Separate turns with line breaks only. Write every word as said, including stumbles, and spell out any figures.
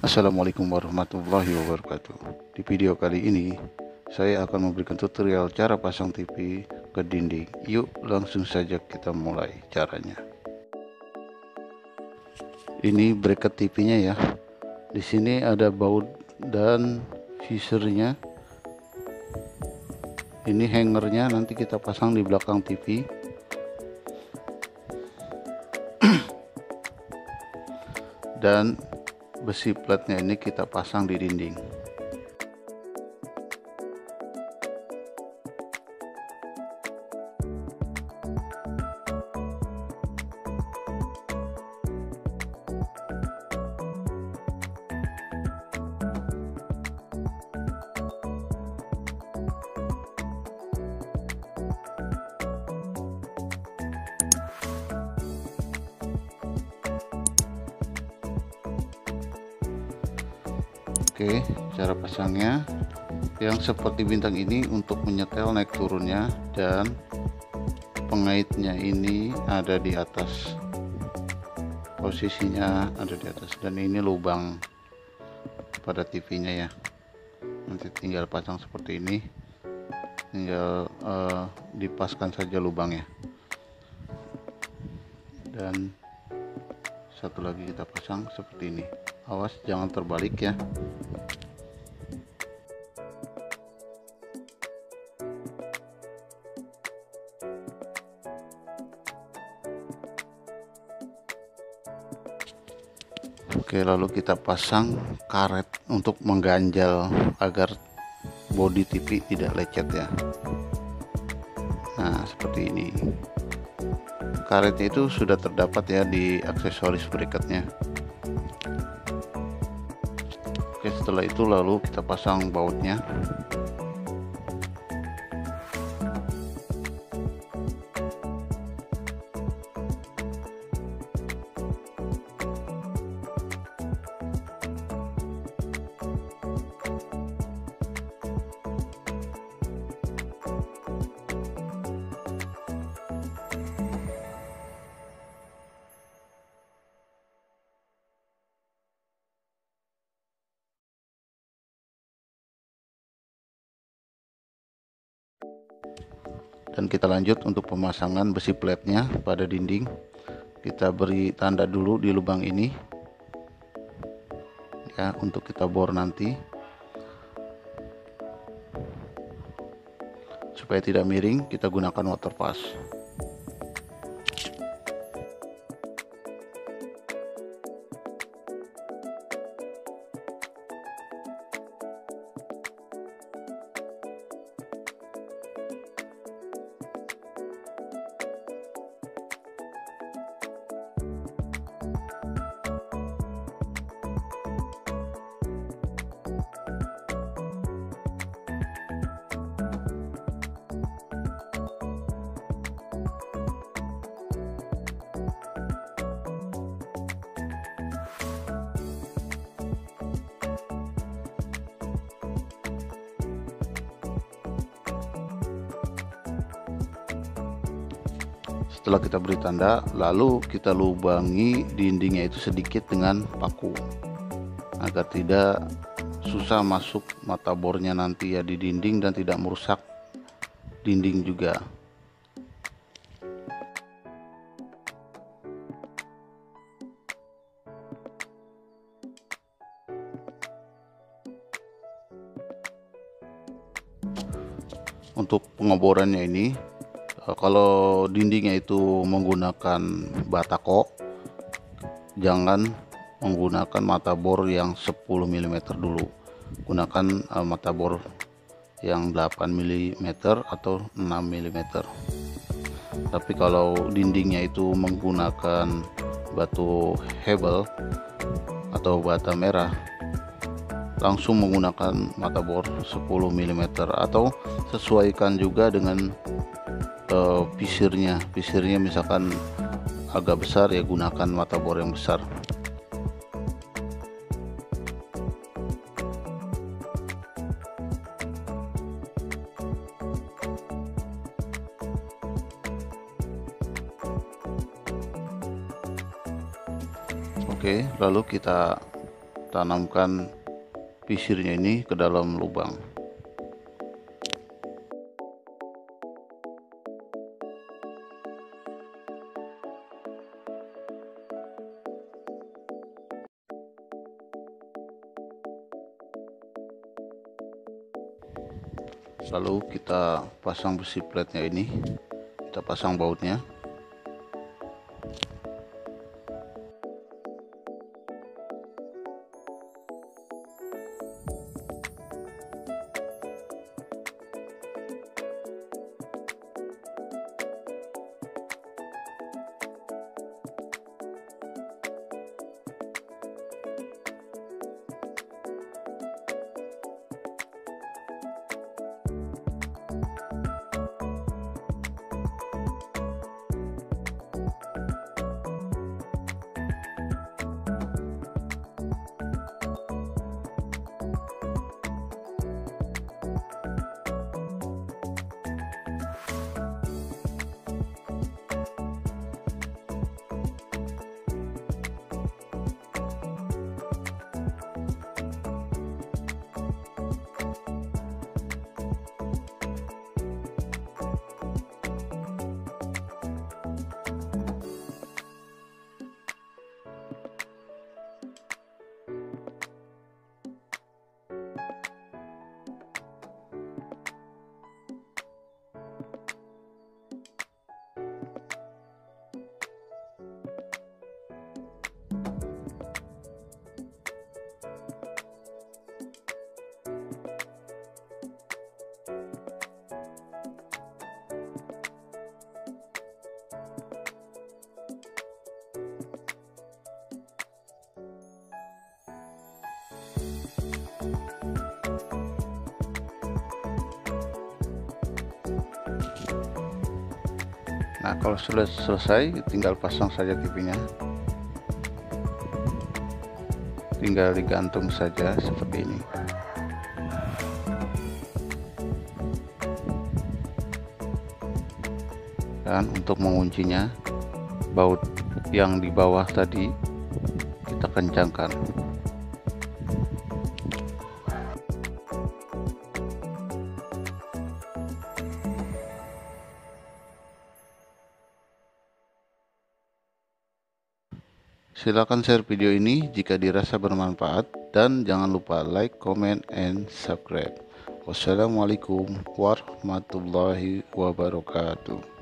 Assalamualaikum warahmatullahi wabarakatuh. Di video kali ini saya akan memberikan tutorial cara pasang T V ke dinding. Yuk langsung saja kita mulai caranya. Ini bracket T V-nya ya. Di sini ada baut dan visornya. Ini hangernya nanti kita pasang di belakang T V. Dan besi platnya ini kita pasang di dinding. Oke, cara pasangnya yang seperti bintang ini untuk menyetel naik turunnya, dan pengaitnya ini ada di atas, posisinya ada di atas, dan ini lubang pada T V-nya ya. Nanti tinggal pasang seperti ini, tinggal uh, dipaskan saja lubangnya. Dan satu lagi kita pasang seperti ini. Awas jangan terbalik ya. Oke, lalu kita pasang karet untuk mengganjal agar bodi T V tidak lecet ya. Nah, seperti ini. Karetnya itu sudah terdapat ya di aksesoris bracketnya. Oke, setelah itu lalu kita pasang bautnya. Dan kita lanjut untuk pemasangan besi platnya pada dinding. Kita beri tanda dulu di lubang ini ya, untuk kita bor nanti supaya tidak miring. Kita gunakan water pass. Setelah kita beri tanda, lalu kita lubangi dindingnya itu sedikit dengan paku agar tidak susah masuk mata bornya nanti ya di dinding dan tidak merusak dinding juga. Untuk pengeborannya ini, kalau dindingnya itu menggunakan batako, jangan menggunakan mata bor yang sepuluh milimeter dulu. Gunakan uh, mata bor yang delapan milimeter atau enam milimeter. Tapi kalau dindingnya itu menggunakan batu hebel atau bata merah, langsung menggunakan mata bor sepuluh milimeter, atau sesuaikan juga dengan Uh, pisirnya pisirnya misalkan agak besar ya, gunakan mata bor yang besar. Oke, lalu kita tanamkan pisirnya ini ke dalam lubang. Lalu kita pasang besi platnya ini, kita pasang bautnya. Nah, kalau sudah selesai, tinggal pasang saja T V-nya. Tinggal digantung saja seperti ini. Dan untuk menguncinya, baut yang di bawah tadi kita kencangkan. Silakan share video ini jika dirasa bermanfaat dan jangan lupa like, comment, and subscribe. Wassalamualaikum warahmatullahi wabarakatuh.